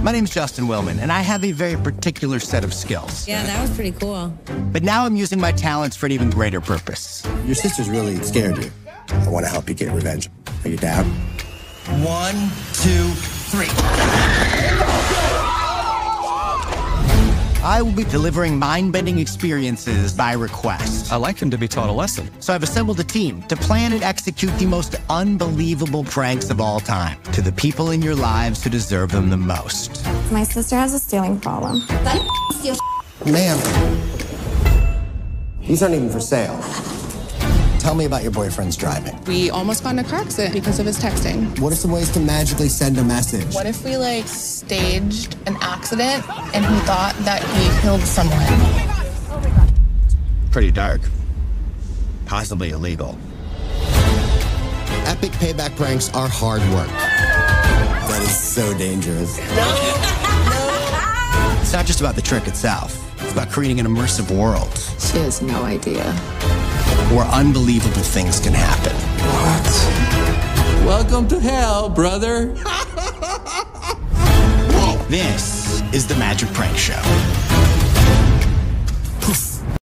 My name's Justin Willman, and I have a very particular set of skills. Yeah, that was pretty cool. But now I'm using my talents for an even greater purpose. Your sister's really scared you. I want to help you get revenge. Are you down? 1, 2, 3. I will be delivering mind-bending experiences by request. I like him to be taught a lesson. So I've assembled a team to plan and execute the most unbelievable pranks of all time to the people in your lives who deserve them the most. My sister has a stealing problem. Ma'am, these aren't even for sale. Tell me about your boyfriend's driving. We almost got in a car accident because of his texting. What are some ways to magically send a message? What if we, staged an accident and he thought that he killed someone? Pretty dark. Possibly illegal. Epic payback pranks are hard work. That is so dangerous. It's not just about the trick itself. It's about creating an immersive world She has no idea. where unbelievable things can happen. Welcome to hell, brother. This is the Magic Prank Show.